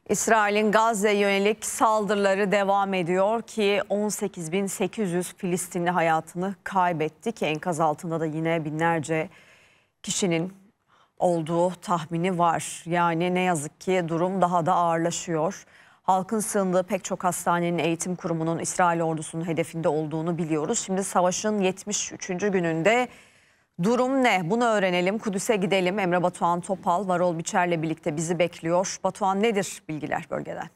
İsrail'in Gazze'ye yönelik saldırıları devam ediyor ki 18.800 Filistinli hayatını kaybetti ki enkaz altında da yine binlerce kişinin olduğu tahmini var. Yani ne yazık ki durum daha da ağırlaşıyor. Halkın sığındığı pek çok hastanenin, eğitim kurumunun İsrail ordusunun hedefinde olduğunu biliyoruz. Şimdi savaşın 73. gününde durum ne? Bunu öğrenelim. Kudüs'e gidelim. Emre Batuhan Topal, Varol Biçer'le birlikte bizi bekliyor. Batuhan, nedir bilgiler bölgeden?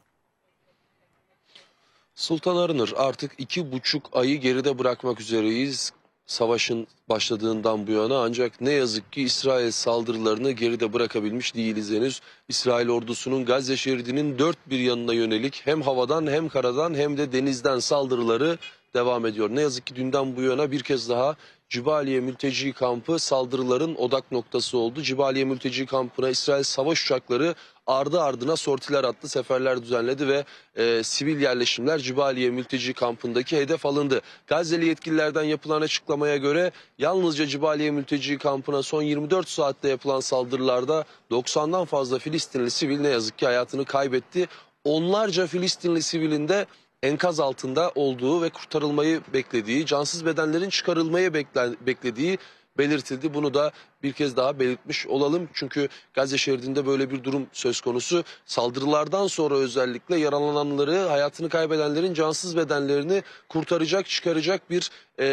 Sultan Arınır, artık 2,5 ayı geride bırakmak üzereyiz. Savaşın başladığından bu yana, ancak ne yazık ki İsrail saldırılarını geride bırakabilmiş değiliz henüz. İsrail ordusunun Gazze şeridinin dört bir yanına yönelik hem havadan hem karadan hem de denizden saldırıları devam ediyor. Ne yazık ki dünden bu yana bir kez daha Cibaliye mülteci kampı saldırıların odak noktası oldu. Cibaliye mülteci kampına İsrail savaş uçakları ardı ardına sortiler attı, seferler düzenledi ve sivil yerleşimler Cibaliye mülteci kampındaki hedef alındı. Gazze'li yetkililerden yapılan açıklamaya göre yalnızca Cibaliye mülteci kampına son 24 saatte yapılan saldırılarda 90'dan fazla Filistinli sivil ne yazık ki hayatını kaybetti. Onlarca Filistinli sivilin de enkaz altında olduğu ve kurtarılmayı beklediği, cansız bedenlerin çıkarılmayı beklediği belirtildi. Bunu da bir kez daha belirtmiş olalım. Çünkü Gazze şeridinde böyle bir durum söz konusu. Saldırılardan sonra özellikle yaralananları, hayatını kaybedenlerin cansız bedenlerini kurtaracak, çıkaracak bir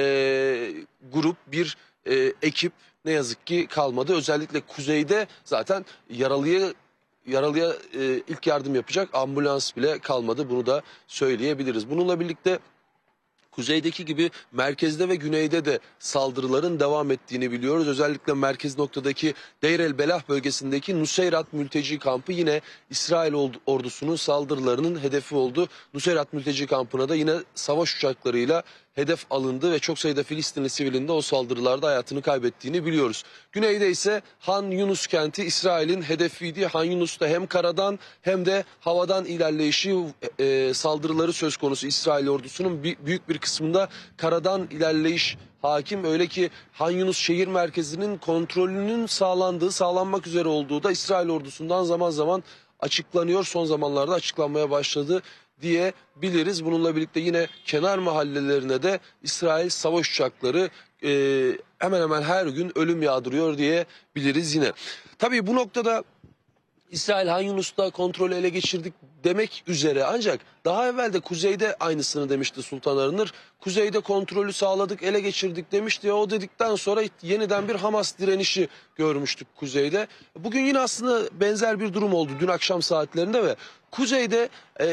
grup, bir ekip ne yazık ki kalmadı. Özellikle kuzeyde zaten yaralıya ilk yardım yapacak ambulans bile kalmadı. Bunu da söyleyebiliriz. Bununla birlikte kuzeydeki gibi merkezde ve güneyde de saldırıların devam ettiğini biliyoruz. Özellikle merkez noktadaki Deir el Belah bölgesindeki Nuseyrat mülteci kampı yine İsrail ordusunun saldırılarının hedefi oldu. Nuseyrat mülteci kampına da yine savaş uçaklarıyla hedef alındı ve çok sayıda Filistinli sivilin de o saldırılarda hayatını kaybettiğini biliyoruz. Güneyde ise Han Yunus kenti İsrail'in hedefiydi. Han Yunus'ta hem karadan hem de havadan ilerleyişi saldırıları söz konusu. İsrail ordusunun büyük bir kısmında karadan ilerleyiş hakim. Öyle ki Han Yunus şehir merkezinin kontrolünün sağlanmak üzere olduğu da İsrail ordusundan zaman zaman açıklanıyor. Son zamanlarda açıklanmaya başladı diyebiliriz. Bununla birlikte yine kenar mahallelerine de İsrail savaş uçakları hemen hemen her gün ölüm yağdırıyor diyebiliriz yine. Tabii bu noktada İsrail Han Yunus'ta kontrolü ele geçirdik demek üzere, ancak daha evvel de kuzeyde aynısını demişti Sultan Arınır. Kuzeyde kontrolü sağladık, ele geçirdik demişti. O dedikten sonra yeniden bir Hamas direnişi görmüştük kuzeyde. Bugün yine aslında benzer bir durum oldu dün akşam saatlerinde ve kuzeyde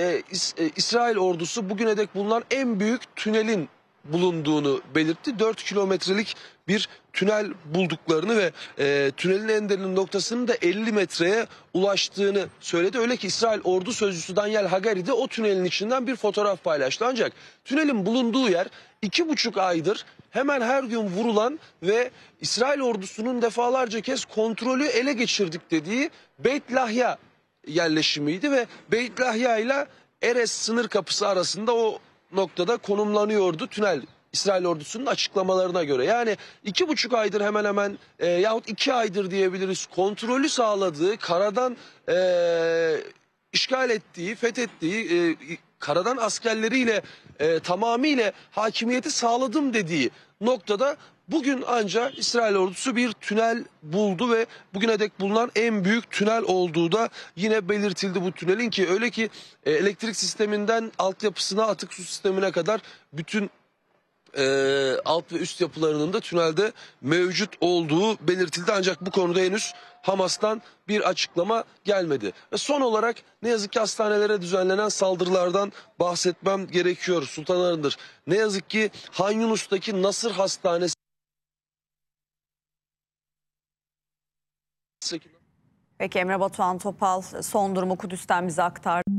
İsrail ordusu bugüne dek bulunan en büyük tünelin bulunduğunu belirtti. 4 kilometrelik bir tünel bulduklarını ve tünelin en derin noktasının da 50 metreye ulaştığını söyledi. Öyle ki İsrail ordu sözcüsü Daniel Hagari de o tünelin içinden bir fotoğraf paylaştı. Ancak tünelin bulunduğu yer 2,5 aydır hemen her gün vurulan ve İsrail ordusunun defalarca kez kontrolü ele geçirdik dediği Beit Lahya yerleşimiydi ve Beit Lahya ile Erez sınır kapısı arasında o noktada konumlanıyordu tünel, İsrail ordusunun açıklamalarına göre. Yani 2,5 aydır hemen hemen yahut 2 aydır diyebiliriz kontrolü sağladığı, karadan işgal ettiği, fethettiği, karadan askerleriyle tamamıyla hakimiyeti sağladım dediği noktada bugün ancak İsrail ordusu bir tünel buldu ve bugüne dek bulunan en büyük tünel olduğu da yine belirtildi bu tünelin, ki öyle ki elektrik sisteminden altyapısına, atık su sistemine kadar bütün alt ve üst yapılarının da tünelde mevcut olduğu belirtildi. Ancak bu konuda henüz Hamas'tan bir açıklama gelmedi. Ve son olarak ne yazık ki hastanelere düzenlenen saldırılardan bahsetmem gerekiyor Sultan Arınır. Ne yazık ki Han Yunus'taki Nasır Hastanesi Peki Emre Batuhan Topal son durumu Kudüs'ten bize aktardı.